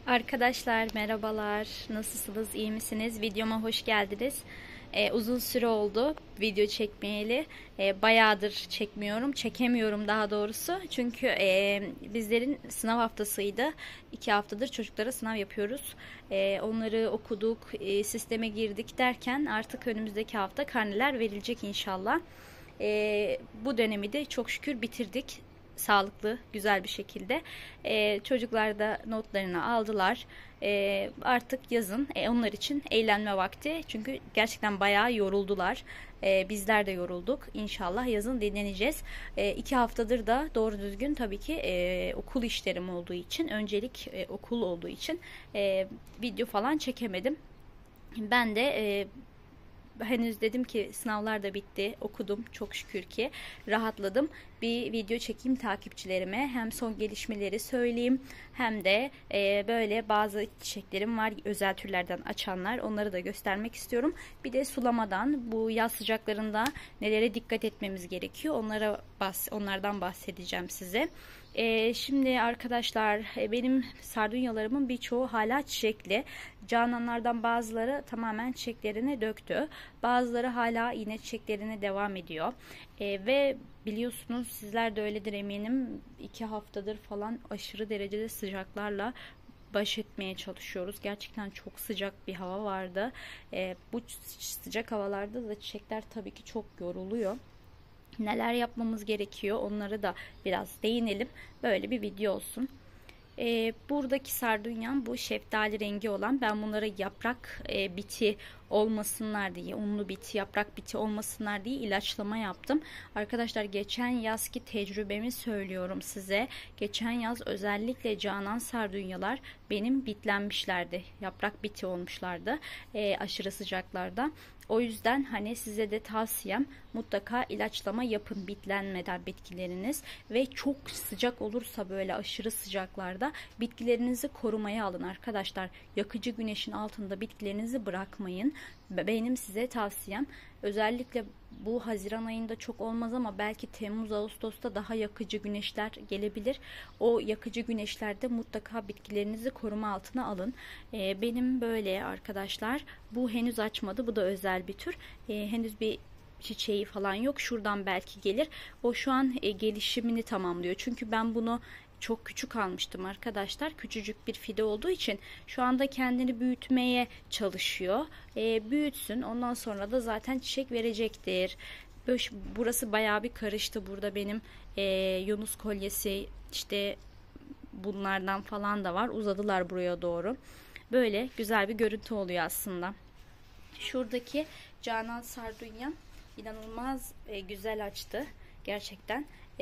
Arkadaşlar merhabalar. Nasılsınız? İyi misiniz? Videoma hoş geldiniz. Uzun süre oldu video çekmeyeli. Bayağıdır çekmiyorum. Çekemiyorum daha doğrusu. Çünkü bizlerin sınav haftasıydı. 2 haftadır çocuklara sınav yapıyoruz. Onları okuduk, sisteme girdik derken artık önümüzdeki hafta karneler verilecek inşallah. Bu dönemi de çok şükür bitirdik sağlıklı, güzel bir şekilde. Çocuklar da notlarını aldılar. Artık yazın onlar için eğlenme vakti. Çünkü gerçekten bayağı yoruldular. Bizler de yorulduk. İnşallah yazın dinleneceğiz. 2 haftadır da doğru düzgün tabii ki okul işlerim olduğu için, öncelik okul olduğu için video falan çekemedim. Ben de henüz dedim ki sınavlar da bitti, okudum çok şükür ki rahatladım. Bir video çekeyim takipçilerime, hem son gelişmeleri söyleyeyim hem de böyle bazı çiçeklerim var özel türlerden açanlar, onları da göstermek istiyorum. Bir de sulamadan, bu yaz sıcaklarında nelere dikkat etmemiz gerekiyor onlardan bahsedeceğim size. Şimdi arkadaşlar benim sardunyalarımın birçoğu hala çiçekli. Cananlardan bazıları tamamen çiçeklerini döktü. Bazıları hala yine çiçeklerine devam ediyor. Ve biliyorsunuz, sizler de öyledir eminim, 2 haftadır falan aşırı derecede sıcaklarla baş etmeye çalışıyoruz. Gerçekten çok sıcak bir hava vardı. Bu sıcak havalarda da çiçekler tabii ki çok yoruluyor. Neler yapmamız gerekiyor, onları da biraz değinelim. Böyle bir video olsun. Buradaki sardunyam bu şeftali rengi olan. Ben bunlara yaprak biti olmasınlar diye, unlu biti, yaprak biti olmasınlar diye ilaçlama yaptım. Arkadaşlar geçen yazki tecrübemi söylüyorum size. Geçen yaz özellikle Canan sardunyalar benim bitlenmişlerdi. Yaprak biti olmuşlardı aşırı sıcaklarda. O yüzden hani size de tavsiyem, mutlaka ilaçlama yapın bitlenmeden bitkileriniz. Ve çok sıcak olursa, böyle aşırı sıcaklarda bitkilerinizi korumaya alın arkadaşlar. Yakıcı güneşin altında bitkilerinizi bırakmayın. Benim size tavsiyem, özellikle bu Haziran ayında çok olmaz ama belki Temmuz Ağustos'ta daha yakıcı güneşler gelebilir. O yakıcı güneşlerde mutlaka bitkilerinizi koruma altına alın. Benim böyle arkadaşlar, bu henüz açmadı, bu da özel bir tür. Henüz bir çiçeği falan yok. Şuradan belki gelir. O şu an gelişimini tamamlıyor. Çünkü ben bunu çok küçük almıştım arkadaşlar. Küçücük bir fide olduğu için şu anda kendini büyütmeye çalışıyor. Büyütsün. Ondan sonra da zaten çiçek verecektir. Burası bayağı bir karıştı. Burada benim Yunus kolyesi, işte bunlardan falan da var. Uzadılar buraya doğru. Böyle güzel bir görüntü oluyor aslında. Şuradaki Canan sardunya inanılmaz güzel açtı gerçekten.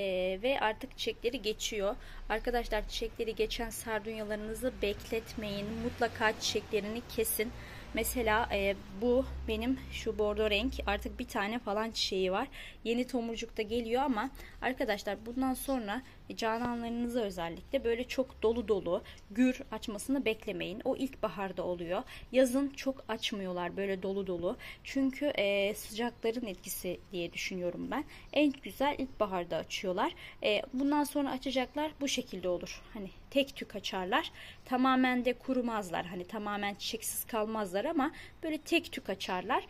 Ve artık çiçekleri geçiyor. Arkadaşlar çiçekleri geçen sardunyalarınızı bekletmeyin. Mutlaka çiçeklerini kesin. Mesela bu benim şu bordo renk, artık bir tane falan çiçeği var. Yeni tomurcuk da geliyor ama arkadaşlar bundan sonra cananlarınızı özellikle böyle çok dolu dolu gür açmasını beklemeyin. O ilkbaharda oluyor. Yazın çok açmıyorlar böyle dolu dolu. Çünkü sıcakların etkisi diye düşünüyorum ben. En güzel ilkbaharda açıyorlar. Bundan sonra açacaklar bu şekilde olur. Hani tek tük açarlar. Tamamen de kurumazlar. Hani tamamen çiçeksiz kalmazlar ama böyle tek tük açarlar.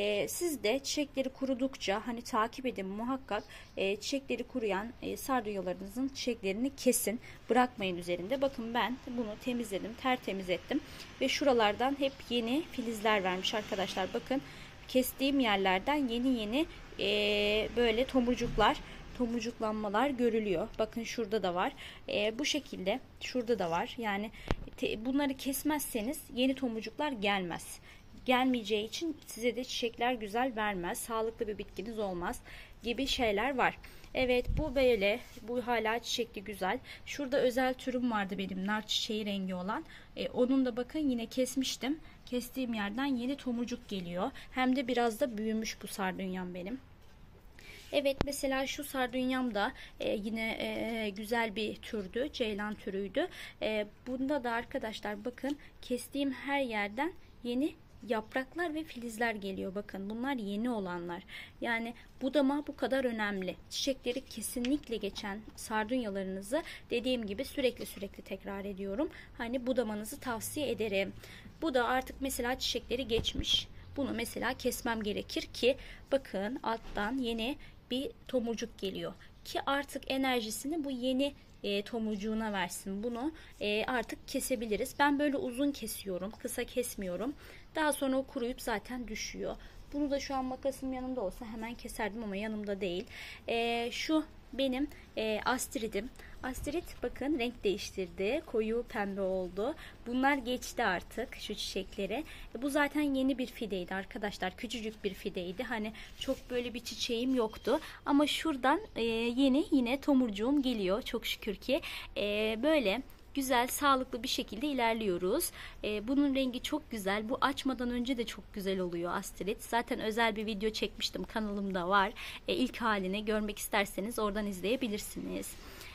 Siz de çiçekleri kurudukça hani takip edin muhakkak. Çiçekleri kuruyan sardunyalarınızın çiçeklerini kesin. Bırakmayın üzerinde. Bakın ben bunu temizledim. Tertemiz ettim. Ve şuralardan hep yeni filizler vermiş arkadaşlar. Bakın kestiğim yerlerden yeni böyle tomurcuklanmalar görülüyor. Bakın şurada da var. Bu şekilde şurada da var. Yani bunları kesmezseniz yeni tomurcuklar gelmez. Gelmeyeceği için size de çiçekler güzel vermez. Sağlıklı bir bitkiniz olmaz gibi şeyler var. Evet, bu böyle. Bu hala çiçekli, güzel. Şurada özel türüm vardı benim, nar çiçeği rengi olan. Onun da bakın yine kesmiştim. Kestiğim yerden yeni tomurcuk geliyor. Hem de biraz da büyümüş bu sardunyam benim. Evet, mesela şu sardunyam da yine güzel bir türdü. Ceylan türüydü. Bunda da arkadaşlar bakın kestiğim her yerden yeni yapraklar ve filizler geliyor. Bakın bunlar yeni olanlar. Yani budama bu kadar önemli. Çiçekleri kesinlikle geçen sardunyalarınızı dediğim gibi sürekli tekrar ediyorum. Hani budamanızı tavsiye ederim. Bu da artık mesela çiçekleri geçmiş. Bunu mesela kesmem gerekir ki bakın alttan yeni bir tomurcuk geliyor. Ki artık enerjisini bu yeni tomurcuğuna versin. Bunu artık kesebiliriz. Ben böyle uzun kesiyorum. Kısa kesmiyorum. Daha sonra o kuruyup zaten düşüyor. Bunu da şu an makasım yanımda olsa hemen keserdim ama yanımda değil. Şu benim astridim. Astrid bakın renk değiştirdi. Koyu pembe oldu. Bunlar geçti artık şu çiçekleri. Bu zaten yeni bir fideydi arkadaşlar. Küçücük bir fideydi. Hani çok böyle bir çiçeğim yoktu. Ama şuradan yeni yine tomurcuğum geliyor. Çok şükür ki. Böyle güzel, sağlıklı bir şekilde ilerliyoruz. Bunun rengi çok güzel. Bu açmadan önce de çok güzel oluyor Astrid. Zaten özel bir video çekmiştim. Kanalımda var. İlk halini görmek isterseniz oradan izleyebilirsiniz.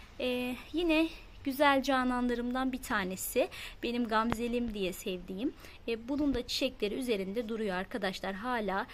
Yine güzel cananlarımdan bir tanesi. Benim Gamzelim diye sevdiğim. Bunun da çiçekleri üzerinde duruyor arkadaşlar. Hala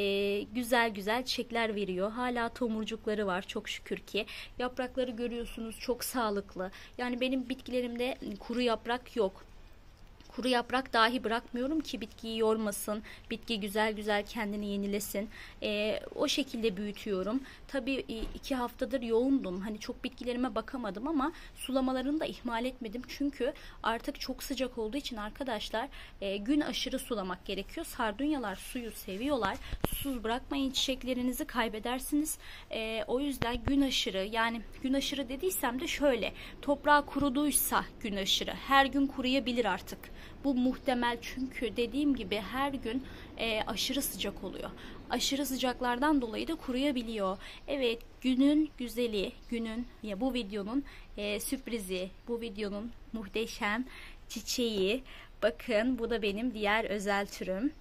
güzel çiçekler veriyor. Hala tomurcukları var çok şükür ki. Yaprakları görüyorsunuz çok sağlıklı. Yani benim bitkilerimde kuru yaprak yok. Kuru yaprak dahi bırakmıyorum ki bitkiyi yormasın. Bitki güzel kendini yenilesin. O şekilde büyütüyorum. Tabii 2 haftadır yoğundum. Hani çok bitkilerime bakamadım ama sulamalarını da ihmal etmedim. Çünkü artık çok sıcak olduğu için arkadaşlar gün aşırı sulamak gerekiyor. Sardunyalar suyu seviyorlar. Susuz bırakmayın, çiçeklerinizi kaybedersiniz. O yüzden gün aşırı, yani gün aşırı dediysem de şöyle, toprağı kuruduysa gün aşırı her gün kuruyabilir artık. Bu muhtemel çünkü dediğim gibi her gün aşırı sıcak oluyor. Aşırı sıcaklardan dolayı da kuruyabiliyor. Evet, günün güzeli, bu videonun sürprizi, bu videonun muhteşem çiçeği. Bakın bu da benim diğer özel türüm.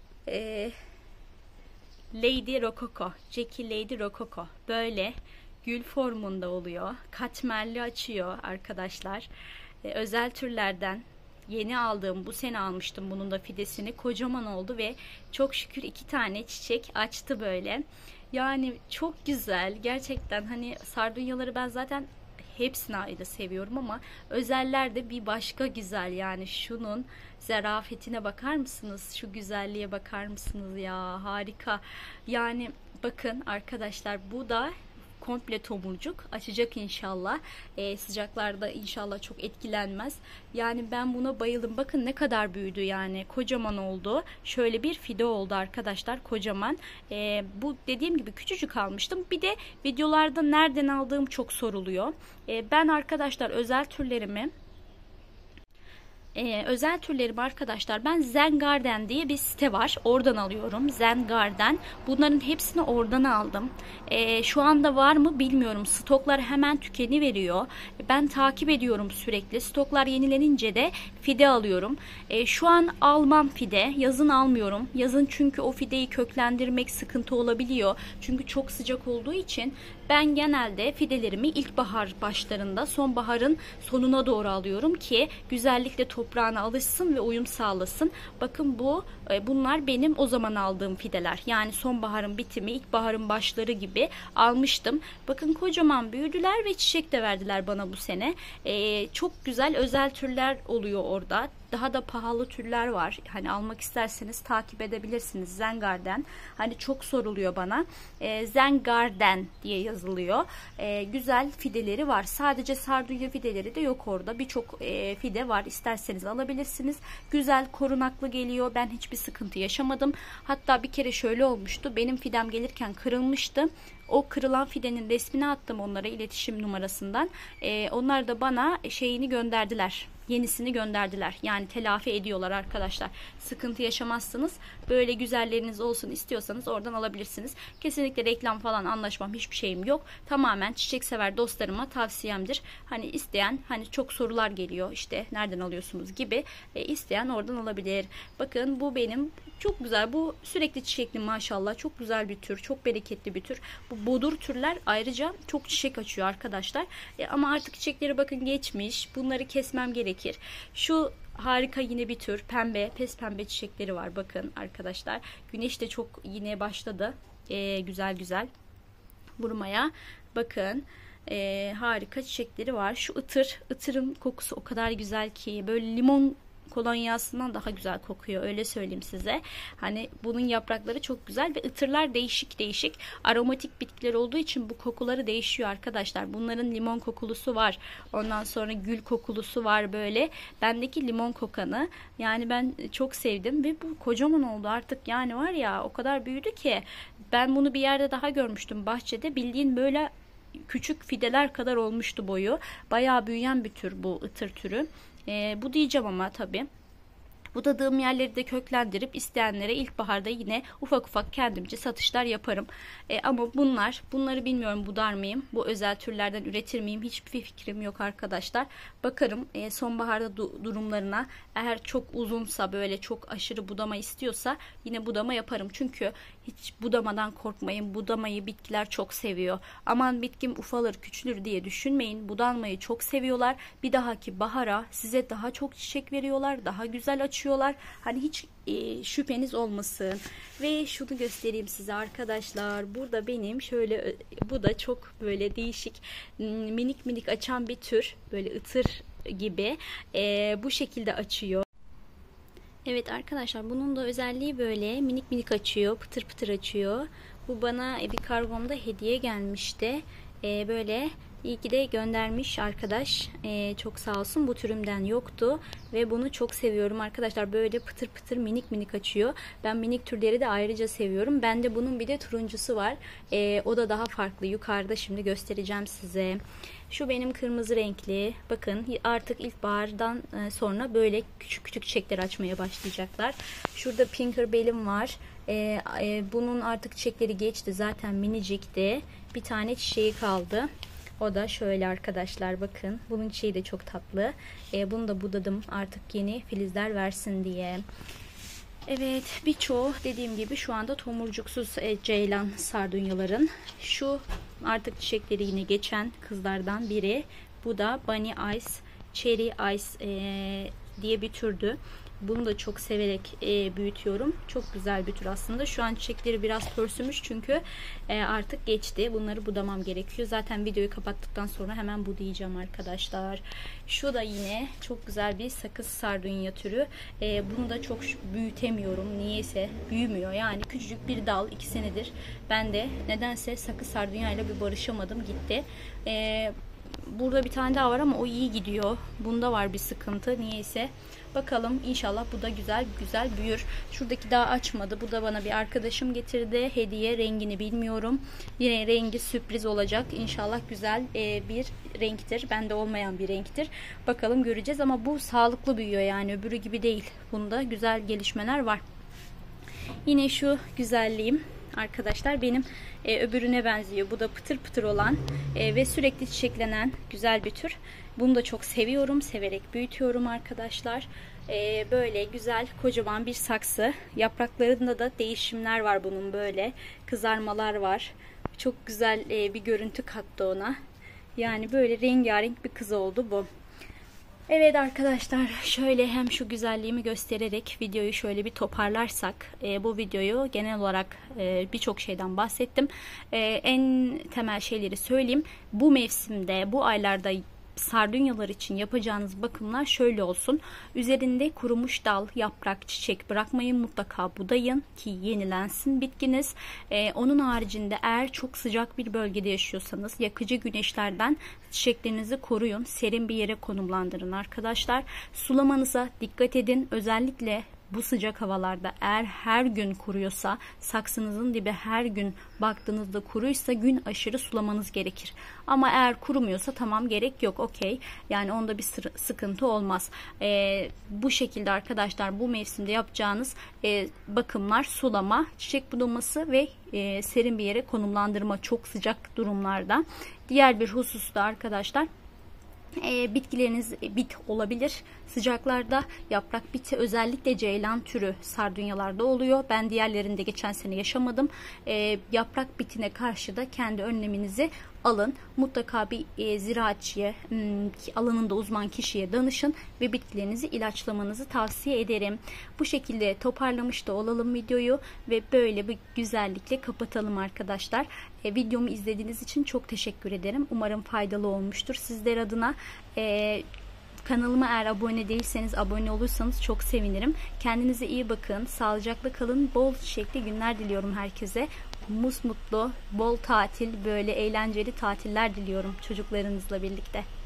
Lady Rococo, Jackie Lady Rococo. Böyle gül formunda oluyor. Katmerli açıyor arkadaşlar. Özel türlerden. Yeni aldığım, bu sene almıştım bunun da fidesini. Kocaman oldu ve çok şükür 2 tane çiçek açtı böyle. Yani çok güzel. Gerçekten hani sardunyaları ben zaten hepsini ayrı seviyorum ama özeller de bir başka güzel. Yani şunun zarafetine bakar mısınız? Şu güzelliğe bakar mısınız ya? Harika. Yani bakın arkadaşlar, bu da komple tomurcuk açacak inşallah. Sıcaklarda inşallah çok etkilenmez. Yani ben buna bayıldım. Bakın ne kadar büyüdü yani. Kocaman oldu. Şöyle bir fide oldu arkadaşlar. Kocaman. Bu dediğim gibi küçücük almıştım. Bir de videolarda nereden aldığım çok soruluyor. Ben arkadaşlar özel türlerimi arkadaşlar ben Zen Garden diye bir site var. Oradan alıyorum. Zen Garden. Bunların hepsini oradan aldım. Şu anda var mı bilmiyorum. Stoklar hemen tükeniveriyor. Ben takip ediyorum sürekli. Stoklar yenilenince de fide alıyorum. Şu an almam fide. Yazın almıyorum. Yazın çünkü o fideyi köklendirmek sıkıntı olabiliyor. Çünkü çok sıcak olduğu için ben genelde fidelerimi ilkbahar başlarında, sonbaharın sonuna doğru alıyorum ki güzellikle toprağına alışsın ve uyum sağlasın. Bakın bunlar benim o zaman aldığım fideler. Yani sonbaharın bitimi, ilkbaharın başları gibi almıştım. Bakın kocaman büyüdüler ve çiçek de verdiler bana bu sene. Çok güzel özel türler oluyor orada. Daha da pahalı türler var. Hani almak isterseniz takip edebilirsiniz. Zen Garden. Hani çok soruluyor bana. Zen Garden diye yazılıyor. Güzel fideleri var. Sadece sardunya fideleri de yok orada. Birçok fide var. İsterseniz alabilirsiniz. Güzel, korunaklı geliyor. Ben hiçbir sıkıntı yaşamadım. Hatta bir kere şöyle olmuştu. Benim fidem gelirken kırılmıştı. O kırılan fidenin resmini attım onlara iletişim numarasından. Onlar da bana şeyini gönderdiler. Yenisini gönderdiler. Yani telafi ediyorlar arkadaşlar. Sıkıntı yaşamazsınız. Böyle güzelleriniz olsun istiyorsanız oradan alabilirsiniz. Kesinlikle reklam falan anlaşmam, hiçbir şeyim yok. Tamamen çiçek sever dostlarıma tavsiyemdir. Hani isteyen, hani çok sorular geliyor işte nereden alıyorsunuz gibi, isteyen oradan alabilir. Bakın bu benim Çok güzel. Bu sürekli çiçekli maşallah. Çok güzel bir tür. Çok bereketli bir tür. Bu bodur türler ayrıca çok çiçek açıyor arkadaşlar. Ama artık çiçekleri bakın geçmiş. Bunları kesmem gerekir. Şu harika yine bir tür. Pembe, pes pembe çiçekleri var. Bakın arkadaşlar. Güneş de çok yine başladı. Güzel güzel vurmaya. Bakın. Harika çiçekleri var. Şu ıtırın kokusu o kadar güzel ki böyle limon kolonyasından daha güzel kokuyor, öyle söyleyeyim size. Hani bunun yaprakları çok güzel ve ıtırlar değişik değişik aromatik bitkiler olduğu için bu kokuları değişiyor arkadaşlar. Bunların limon kokulusu var, ondan sonra gül kokulusu var böyle. Bendeki limon kokanı, yani ben çok sevdim ve bu kocaman oldu artık, yani var ya o kadar büyüdü ki. Ben bunu bir yerde daha görmüştüm, bahçede, bildiğin böyle küçük fideler kadar olmuştu boyu. Bayağı büyüyen bir tür bu ıtır türü. Bu diyeceğim ama tabii. Budadığım yerleri de köklendirip isteyenlere ilkbaharda yine ufak ufak kendimce satışlar yaparım. Ama bunları bilmiyorum, budar mıyım? Bu özel türlerden üretir miyim? Hiçbir fikrim yok arkadaşlar. Bakarım sonbaharda durumlarına. Eğer çok uzunsa, böyle çok aşırı budama istiyorsa yine budama yaparım. Çünkü hiç budamadan korkmayın. Budamayı bitkiler çok seviyor. Aman bitkim ufalır, küçülür diye düşünmeyin. Budanmayı çok seviyorlar. Bir dahaki bahara size daha çok çiçek veriyorlar. Daha güzel açıyorlar. Hani hiç şüpheniz olmasın. Ve şunu göstereyim size arkadaşlar. Burada benim şöyle, bu da çok böyle değişik minik minik açan bir tür. Böyle ıtır gibi bu şekilde açıyor. Evet arkadaşlar, bunun da özelliği böyle minik minik açıyor, pıtır pıtır açıyor. Bu bana bir kargomda hediye gelmişti. Böyle iyi ki de göndermiş arkadaş. Çok sağ olsun, bu türümden yoktu ve bunu çok seviyorum arkadaşlar. Böyle pıtır pıtır minik minik açıyor. Ben minik türleri de ayrıca seviyorum. Bende bunun bir de turuncusu var. O da daha farklı. Yukarıda şimdi göstereceğim size. Şu benim kırmızı renkli. Bakın artık ilkbahardan sonra böyle küçük küçük çiçekler açmaya başlayacaklar. Şurada Pinkerbell'im var. Bunun artık çiçekleri geçti. Zaten minicikti. Bir tane çiçeği kaldı. O da şöyle arkadaşlar, bakın. Bunun çiçeği de çok tatlı. Bunu da budadım artık yeni filizler versin diye. Evet, birçoğu dediğim gibi şu anda tomurcuksuz ceylan sardunyaların. Şu artık çiçekleri yine geçen kızlardan biri. Bu da Bunny Ice, Cherry Ice diye bir türdü. Bunu da çok severek büyütüyorum. Çok güzel bir tür aslında. Şu an çiçekleri biraz pörsümüş çünkü artık geçti. Bunları budamam gerekiyor. Zaten videoyu kapattıktan sonra hemen budayacağım arkadaşlar. Şu da yine çok güzel bir sakız sardunya türü. Bunu da çok büyütemiyorum. Niyeyse büyümüyor. Yani küçücük bir dal, 2 senedir. Ben de nedense sakız sardunya ile bir barışamadım, gitti. Burada bir tane daha var ama o iyi gidiyor. Bunda var bir sıkıntı niyeyse. Bakalım, inşallah bu da güzel güzel büyür. Şuradaki daha açmadı. Bu da bana bir arkadaşım getirdi. Hediye, rengini bilmiyorum. Yine rengi sürpriz olacak. İnşallah güzel bir renktir. Bende olmayan bir renktir. Bakalım, göreceğiz ama bu sağlıklı büyüyor, yani öbürü gibi değil. Bunda güzel gelişmeler var. Yine şu güzelliğim arkadaşlar benim öbürüne benziyor. Bu da pıtır pıtır olan ve sürekli çiçeklenen güzel bir tür. Bunu da çok seviyorum. Severek büyütüyorum arkadaşlar. Böyle güzel kocaman bir saksı. Yapraklarında da değişimler var bunun, böyle kızarmalar var. Çok güzel bir görüntü kattı ona. Yani böyle rengarenk bir kız oldu bu. Evet arkadaşlar, şöyle hem şu güzelliğimi göstererek videoyu şöyle bir toparlarsak, bu videoyu genel olarak birçok şeyden bahsettim. En temel şeyleri söyleyeyim. Bu mevsimde, bu aylarda sardunyalar için yapacağınız bakımlar şöyle olsun. Üzerinde kurumuş dal, yaprak, çiçek bırakmayın. Mutlaka budayın ki yenilensin bitkiniz. Onun haricinde eğer çok sıcak bir bölgede yaşıyorsanız yakıcı güneşlerden çiçeklerinizi koruyun. Serin bir yere konumlandırın arkadaşlar. Sulamanıza dikkat edin. Özellikle bu sıcak havalarda eğer her gün kuruyorsa, saksınızın dibi her gün baktığınızda kuruysa gün aşırı sulamanız gerekir. Ama eğer kurumuyorsa tamam, gerek yok, okey. Yani onda bir sıkıntı olmaz. Bu şekilde arkadaşlar bu mevsimde yapacağınız bakımlar sulama, çiçek budaması ve serin bir yere konumlandırma çok sıcak durumlarda. Diğer bir husus da arkadaşlar, Bitkileriniz bit olabilir. Sıcaklarda yaprak biti, özellikle ceylan türü sardunyalarda oluyor. Ben diğerlerinde geçen sene yaşamadım. Yaprak bitine karşı da kendi önleminizi alın. Mutlaka bir ziraatçıya, alanında uzman kişiye danışın ve bitkilerinizi ilaçlamanızı tavsiye ederim. Bu şekilde toparlamış da olalım videoyu ve böyle bir güzellikle kapatalım arkadaşlar. Videomu izlediğiniz için çok teşekkür ederim. Umarım faydalı olmuştur sizler adına. Kanalıma eğer abone değilseniz abone olursanız çok sevinirim. Kendinize iyi bakın. Sağlıcakla kalın. Bol çiçekli günler diliyorum herkese. Musmutlu, bol tatil, böyle eğlenceli tatiller diliyorum çocuklarınızla birlikte.